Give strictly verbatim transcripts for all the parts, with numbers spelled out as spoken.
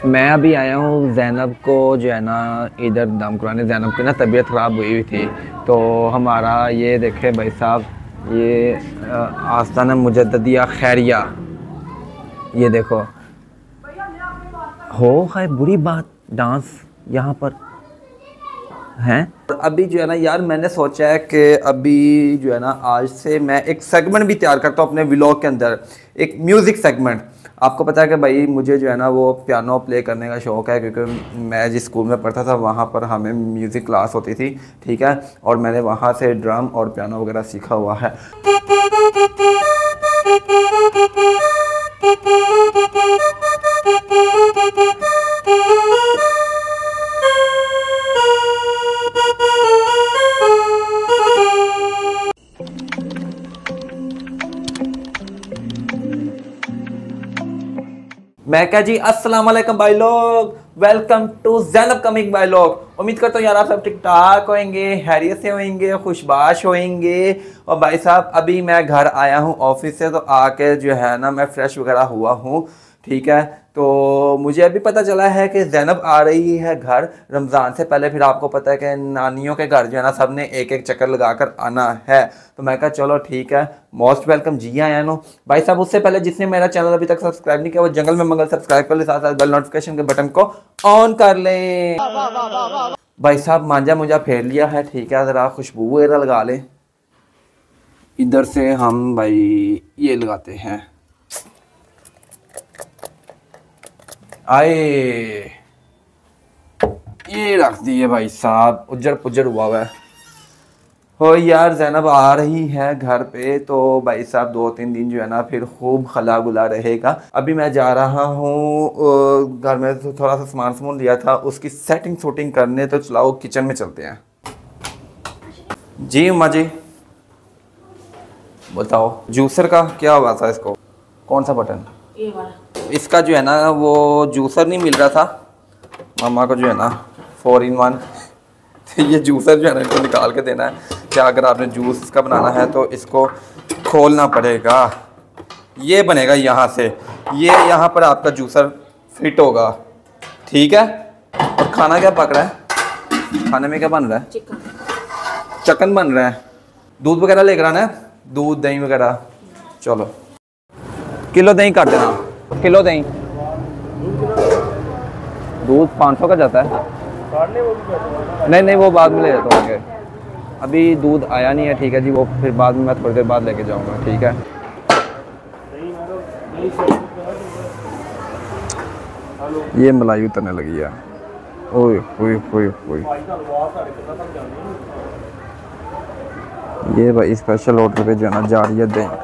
मैं अभी आया हूँ ज़ैनब को जो है ना इधर दम कराने। ज़ैनब की ना तबीयत ख़राब हुई हुई थी, तो हमारा ये देखे भाई साहब, ये आस्ताना मुजद्दिया खैरिया, ये देखो हो है बुरी बात डांस यहाँ पर हैं। अभी जो है ना यार मैंने सोचा है कि अभी जो है ना आज से मैं एक सेगमेंट भी तैयार करता हूँ अपने व्लॉग के अंदर, एक म्यूज़िक सेगमेंट। आपको पता है कि भाई मुझे जो है ना वो पियानो प्ले करने का शौक़ है, क्योंकि मैं जिस स्कूल में पढ़ता था वहाँ पर हमें म्यूज़िक क्लास होती थी, ठीक है, और मैंने वहाँ से ड्रम और पियानो वगैरह सीखा हुआ है। मैं क्या जी, अस्सलाम वालेकुम भाई लोग, वेलकम टू ज़ैनब कमिंग भाई लोग। उम्मीद करता हूँ यार आप सब ठीक ठाक होंगे, हैरियत से होंगे, खुशबाश होंगे। और भाई साहब अभी मैं घर आया हूँ ऑफिस से, तो आके जो है ना मैं फ्रेश वगैरह हुआ हूँ, ठीक है। तो मुझे अभी पता चला है कि ज़ैनब आ रही है घर रमज़ान से पहले। फिर आपको पता है कि नानियों के घर जो है ना सब ने एक एक चक्कर लगा कर आना है, तो मैं कहा चलो ठीक है, मोस्ट वेलकम, जी आया नो भाई साहब। उससे पहले जिसने मेरा चैनल अभी तक सब्सक्राइब नहीं किया वो जंगल में मंगल सब्सक्राइब कर ले, साथ साथ बेल नोटिफिकेशन के बटन को ऑन कर लें। भाई साहब मांझा मुझा फेर लिया है, ठीक है, ज़रा खुशबू वगैरह लगा लें। इधर से हम भाई ये लगाते हैं, आए ये रख दिए भाई साहब, उज्जर पुज्जर हुआ हुआ है। हो यार ज़ैनब आ रही है घर पे, तो भाई साहब दो तीन दिन जो है ना फिर खूब खला गुला रहेगा। अभी मैं जा रहा हूँ घर में, तो थोड़ा सा सामान सामान लिया था उसकी सेटिंग शूटिंग करने, तो चलाओ किचन में चलते हैं। जी उम्मा जी बताओ, जूसर का क्या हुआ था, इसको कौन सा बटन, ये वाला। इसका जो है ना वो जूसर नहीं मिल रहा था मामा को जो है ना फोर इन वन, ये जूसर जो है ना इनको निकाल के देना है। क्या अगर आपने जूस इसका बनाना है तो इसको खोलना पड़ेगा, ये बनेगा यहाँ से, ये यहाँ पर आपका जूसर फिट होगा, ठीक है। और खाना क्या पक रहा है, खाने में क्या बन रहा है, चिकन चिकन बन रहा है। दूध वगैरह लेकर आना है, दूध दही वगैरह, चलो किलो दही कर देना, किलो दही। दूध पाँच सौ का जाता है, नहीं नहीं वो बाद में ले जाता हूँ आगे, अभी दूध आया नहीं है, ठीक है जी, वो फिर बाद में मैं थोड़ी देर बाद लेके जाऊँगा, ठीक है। ये मलाई उतरने लगी है, ओए ओए ओए ओए, ये भाई स्पेशल ऑर्डर पे जो है ना जा रही है दही।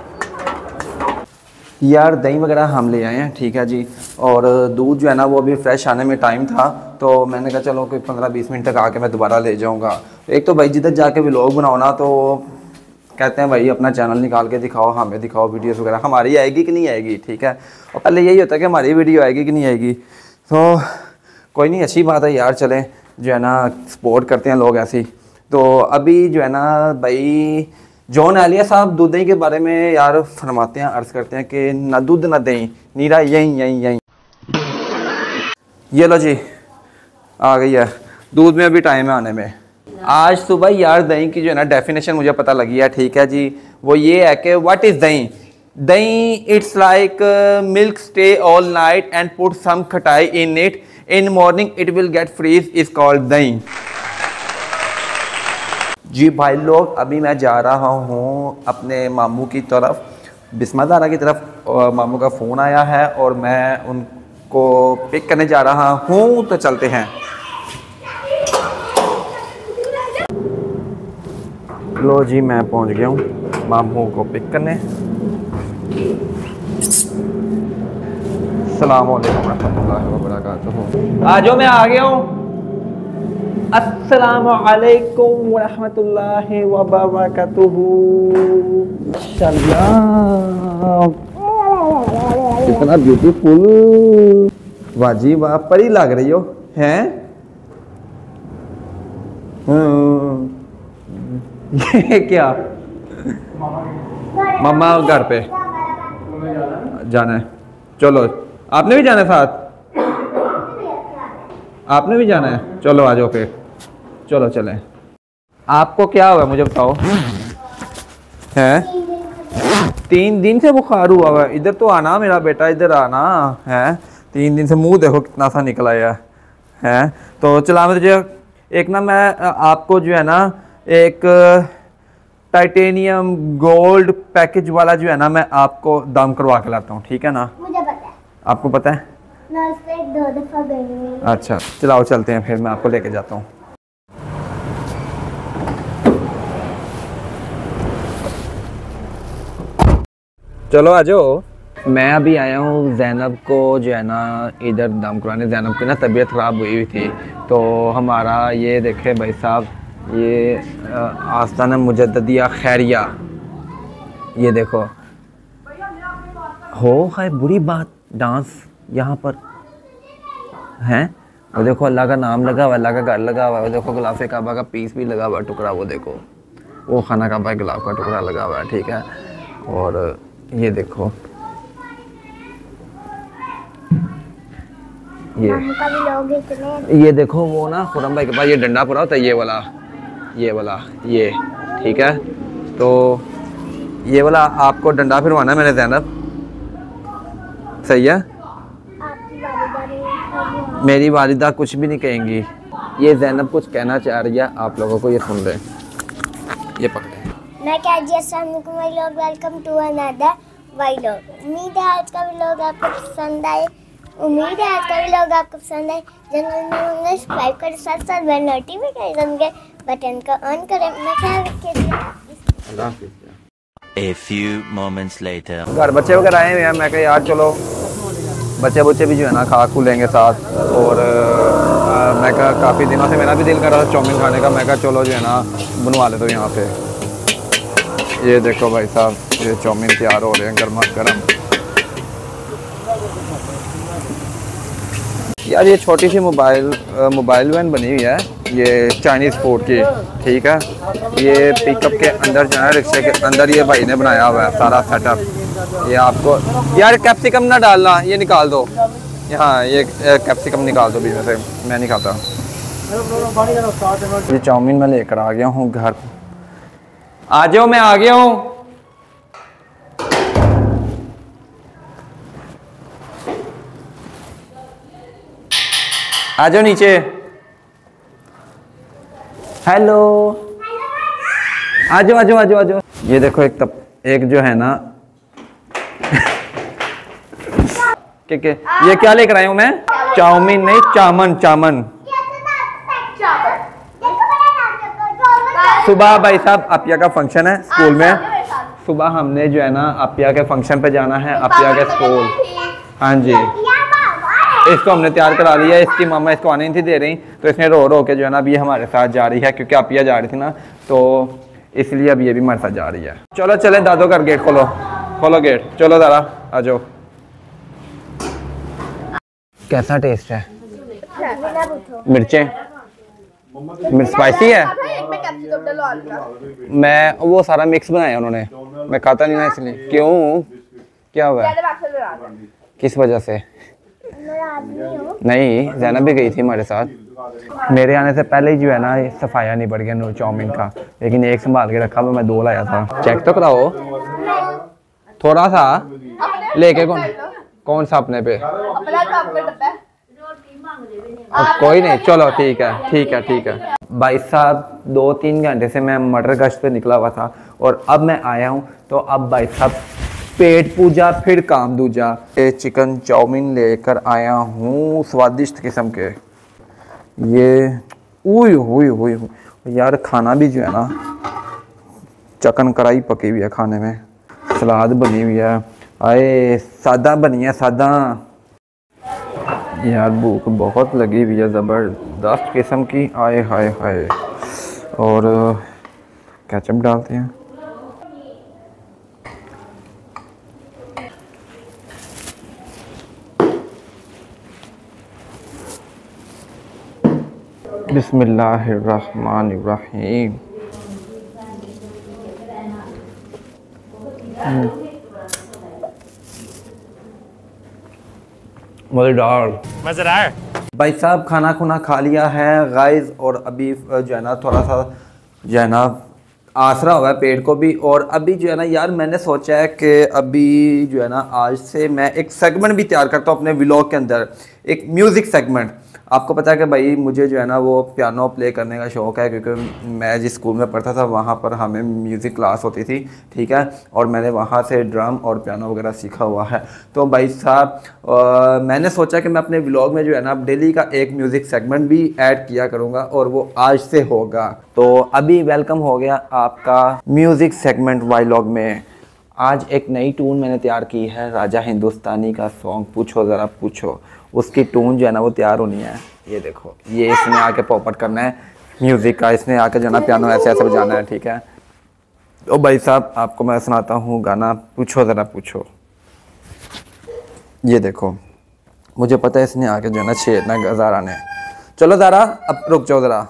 यार दही वगैरह हम ले आए हैं, ठीक है जी, और दूध जो है ना वो अभी फ्रेश आने में टाइम था, तो मैंने कहा चलो कोई पंद्रह बीस मिनट तक आके मैं दोबारा ले जाऊंगा। एक तो भाई जिधर जाके व्लॉग बनाओ ना, तो कहते हैं भाई अपना चैनल निकाल के दिखाओ, हमें दिखाओ वीडियोस वगैरह, हमारी आएगी कि नहीं आएगी, ठीक है। और पहले यही होता है कि हमारी वीडियो आएगी कि नहीं आएगी, तो कोई नहीं, अच्छी बात है यार, चलें जो है ना सपोर्ट करते हैं लोग ऐसी। तो अभी जो है ना भाई जॉन आलिया साहब दूध दही के बारे में यार फरमाते हैं, अर्ज़ करते हैं कि ना दूध ना दही, नीरा यहीं यहीं यहीं। ये लो जी आ गई है, दूध में अभी टाइम है आने में। आज सुबह यार दही की जो है ना डेफिनेशन मुझे पता लगी है, ठीक है जी, वो ये है कि what is dahi. Dahi it's like milk stay all night and put some khatai in it, in morning it will get freeze, is called dahi. जी भाई लोग अभी मैं जा रहा हूँ अपने मामू की तरफ, बिस्मिल्लाह की तरफ, और मामू का फ़ोन आया है और मैं उनको पिक करने जा रहा हूँ, तो चलते हैं। लो जी मैं पहुँच गया हूँ मामू को पिक करने। अस्सलाम वालेकुम रहमतुल्लाहि व बरकातुहू। आ जाओ मैं आ गया हूँ। अस्सलाम वालेकुम व रहमतुल्लाहि व बरकातुहू। इतना ब्यूटीफुल, वाजी वाह, परी लग रही हो हैं। ये क्या, मम्मा घर पे जाना है, चलो आपने भी जाना है साथ। आपने भी जाना है? चलो आ जाओ फिर, चलो चलें। आपको क्या हुआ मुझे बताओ? हैं? तीन दिन से बुखार हुआ हुआ? इधर तो आना मेरा बेटा, इधर आना है। तीन दिन से मुंह देखो कितना सा निकला है हैं। तो चला मैं तुझे एक ना, मैं आपको जो है ना एक टाइटेनियम गोल्ड पैकेज वाला जो है ना मैं आपको दम करवा के लाता हूँ, ठीक है ना? मुझे पता है। आपको पता है? मैं उस पे दो दफा गई हूँ। अच्छा चलाओ चलते हैं, फिर मैं आपको लेके जाता हूँ। चलो आ जाओ। मैं अभी आया हूँ ज़ैनब को जो है ना इधर दम कराने। ज़ैनब की ना तबीयत ख़राब हुई हुई थी, तो हमारा ये देखे भाई साहब, ये आस्ताना मुजद्दिया खैरिया, ये देखो हो है बुरी बात डांस यहाँ पर हैं। वो देखो अल्लाह का नाम लगा हुआ, अल्लाह का घर लगा हुआ है। वो देखो गुलाफ़े काबा का पीस भी लगा हुआ है, टुकड़ा, वो देखो वो खाना काबा गुलाब का टुकड़ा लगा हुआ है, ठीक है। और ये देखो ये ये देखो वो ना खुरम भाई के पास ये डंडा पड़ा होता है, ये वाला ये वाला ये, ठीक है। तो ये वाला आपको डंडा फिरवाना है मैंने ज़ैनब, सही है? मेरी वालिदा कुछ भी नहीं कहेंगी। ये ज़ैनब कुछ कहना चाह रही है आप लोगों को, ये सुन ले, ये पकड़े। मैं क्या जी, अस्सलाम वालेकुम भाई लोग, वेलकम टू अनदर भाई लोग। उम्मीद है आज का व्लॉग आपको पसंद आए, उम्मीद है आज का व्लॉग आपको पसंद आए। चैनल में सब्सक्राइब करें, साथ साथ बेल नोटिफिकेशन के बटन को ऑन करें। मैं क्या अल्लाह हाफ़िज़। A few moments later. घर बच्चे वगैरह आए हुए हैं, मैं कहा यार चलो बच्चे बच्चे भी जो है ना खा खू लेंगे साथ। और आ, मैं कहा काफ़ी दिनों से मेरा भी दिल कर रहा था चाउमीन खाने का, मैं कहा चलो जो है ना बनवा लेते हो यहाँ पे। ये देखो भाई साहब, ये चाउमीन तैयार हो रहे हैं गर्मा गर्म। यार ये छोटी सी मोबाइल मोबाइल वैन बनी हुई है, ये चाइनीज़ फूड की, ठीक है। ये पिकअप के अंदर जो है रिक्शे के अंदर ये भाई ने बनाया हुआ है सारा सेटअप। ये आपको यार कैप्सिकम ना डालना, ये निकाल दो, हाँ ये कैप्सिकम निकाल दो बीच में से, मैं नहीं खाता। ये चाउमीन मैं लेकर आ गया हूँ घर। आ जाओ, मैं आ गया हूँ। आ जाओ नीचे। हेलो, आ जाओ आ जाओ आ जाओ आ जाओ। ये देखो एक तब एक जो है ना के के ये क्या लेकर आया हूँ मैं? चाउमीन नहीं, चामन चामन। सुबह भाई साहब अपिया का फंक्शन है स्कूल में, सुबह हमने जो है ना अपिया के फंक्शन पे जाना है, अपिया के स्कूल। हाँ जी, इसको हमने तैयार करा लिया। इसकी मामा इसको आने नहीं थी दे रही, तो इसने रो रो के जो है ना अभी हमारे साथ जा रही है, क्योंकि अपिया जा रही थी ना, तो इसलिए अभी ये भी हमारे साथ जा रही है। चलो चले दादो का गेट खोलो, खोलो गेट, चलो दादा आ जाओ। कैसा टेस्ट है? मिर्चें मिर्च स्पाइसी है? मैं वो सारा मिक्स बनाया उन्होंने, मैं खाता नहीं ना इसलिए। क्यों, क्या हुआ है? किस वजह से? नहीं, ज़ैनब भी गई थी हमारे साथ। मेरे आने से पहले ही जो है ना सफाया नहीं बढ़ गया नूर चाउमीन का, लेकिन एक संभाल के रखा, मैं दो लाया था। चेक तो कराओ थोड़ा सा लेके। कौन कौन सा अपने पे? कोई नहीं, चलो ठीक है ठीक है ठीक है। भाई साहब दो तीन घंटे से मैं मटर गश्त पे निकला हुआ था, और अब मैं आया हूँ, तो अब भाई साहब पेट पूजा फिर काम दूजा। ये चिकन चाउमीन लेकर आया हूँ स्वादिष्ट किस्म के। ये उई हुई हुई यार, खाना भी जो है ना चिकन कढ़ाई पकी हुई है, खाने में सलाद बनी हुई है, आए सादा बनी है सादा। यार भूख बहुत लगी हुई है ज़बरदस्त किस्म की, आए हाय हाय। और केचप डालते हैं। बिस्मिल्लाहिर्रहमानिर्रहीम। मज़ेदार, मज़ेदार। भाई साहब खाना खुना खा लिया है गाइस, और अभी जो है ना थोड़ा सा जो है ना आसरा हुआ है पेट को भी। और अभी जो है ना यार मैंने सोचा है कि अभी जो है ना आज से मैं एक सेगमेंट भी तैयार करता हूँ अपने व्लॉग के अंदर, एक म्यूज़िक सेगमेंट। आपको पता है कि भाई मुझे जो है ना वो पियानो प्ले करने का शौक़ है, क्योंकि मैं जिस स्कूल में पढ़ता था वहाँ पर हमें म्यूज़िक क्लास होती थी, ठीक है, और मैंने वहाँ से ड्रम और पियानो वगैरह सीखा हुआ है। तो भाई साहब मैंने सोचा कि मैं अपने व्लॉग में जो है ना डेली का एक म्यूज़िक सेगमेंट भी ऐड किया करूँगा, और वो आज से होगा। तो अभी वेलकम हो गया आपका म्यूज़िक सेगमेंट व्लॉग में। आज एक नई टून मैंने तैयार की है, राजा हिंदुस्तानी का सॉन्ग पूछो ज़रा पूछो, उसकी टून जो है ना वो तैयार होनी है। ये देखो, ये इसने आके पॉपअप करना है म्यूज़िक का, इसने आके जो है ना पियानो ऐसे ऐसे बजाना है, ठीक है। तो भाई साहब आपको मैं सुनाता हूँ गाना पूछो ज़रा पूछो। ये देखो, मुझे पता है इसने आके जो है ना छेड़ना ज़ारा ने। चलो ज़ारा अब रुक जाओ ज़रा।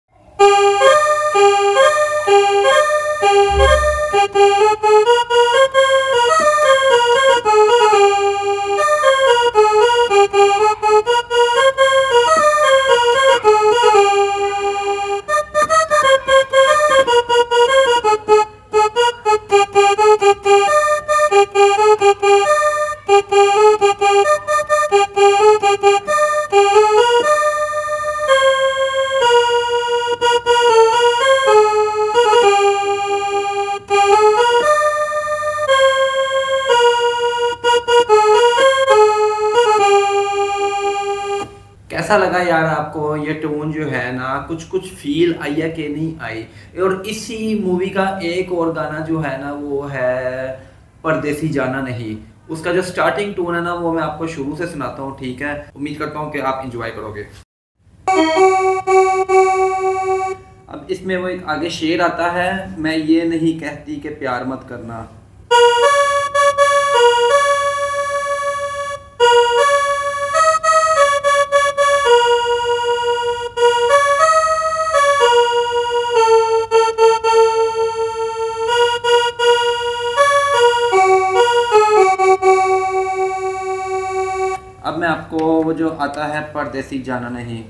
कैसा लगा यार आपको ये टून जो है ना, कुछ कुछ फील आई है कि नहीं आई। और इसी मूवी का एक और गाना जो है ना वो है परदेसी जाना नहीं, उसका जो स्टार्टिंग टून है ना वो मैं आपको शुरू से सुनाता हूँ, ठीक है। उम्मीद करता हूँ कि आप इंजॉय करोगे। अब इसमें वो एक आगे शेर आता है, मैं ये नहीं कहती कि प्यार मत करना। अब मैं आपको वो जो आता है परदेसी जाना नहीं,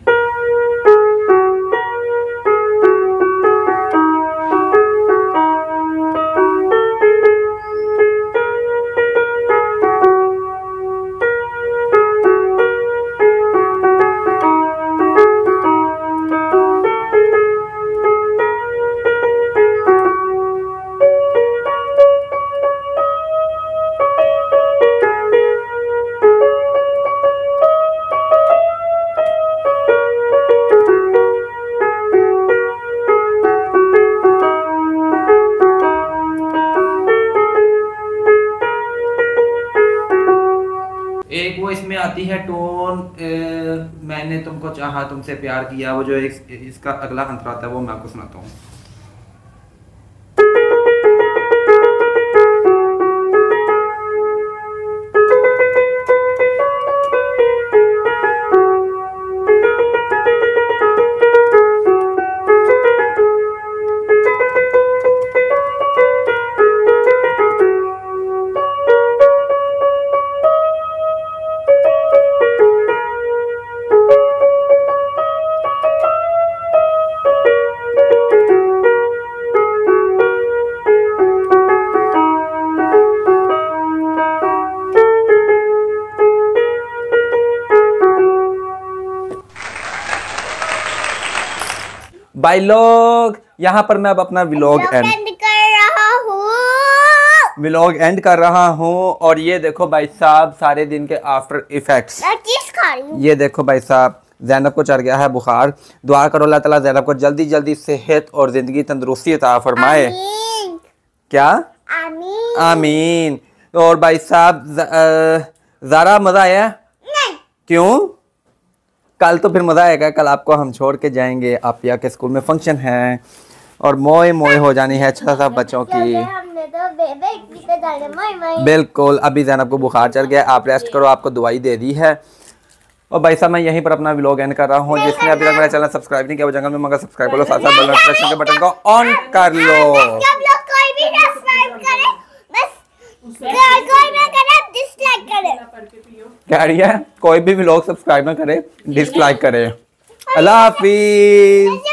एक वो इसमें आती है टोन मैंने तुमको चाहा तुमसे प्यार किया, वो जो एक, इसका अगला अंतर आता है वो मैं आपको सुनाता हूँ। भाई लोग यहाँ पर मैं अब अपना व्लॉग एंड कर रहा हूँ व्लॉग एंड कर रहा हूँ। और ये देखो भाई साहब सारे दिन के आफ्टर इफेक्ट्स, मैं चीज खा रही हूँ। ये देखो भाई साहब ज़ैनब को चढ़ गया है बुखार। दुआ करो अल्लाह ताला ज़ैनब को जल्दी जल्दी सेहत और ज़िंदगी तंदुरुस्ती अता फरमाए। आमीन। क्या आमीन आमीन। और भाई साहब ज़ारा मज़ा आया? नहीं। क्यों? कल तो फिर मज़ा आएगा, कल आपको हम छोड़ के जाएंगे, आपिया के स्कूल में फंक्शन है और मोए मोए हो जानी है अच्छा सा बच्चों की। हमने तो बेबे की पे डाले मोए मोए। बिल्कुल, अभी ज़ैनब को बुखार चढ़ गया, आप रेस्ट करो, आपको दवाई दे दी है। और भाई साहब मैं यहीं पर अपना व्लॉग एंड कर रहा हूँ। जिसने अभी तक मेरा चैनल सब्सक्राइब नहीं किया वो जंगल में मगर सब्सक्राइब कर लो, साथ साथ बेल नोटिफिकेशन के बटन को ऑन कर लो। सब लोग कोई भी सब्सक्राइब करे, बस कोई ना करे, डिसलाइक करें। कह रही है कोई भी व्लॉग सब्सक्राइब ना करे, डिसलाइक करे। अल्लाह हाफिज।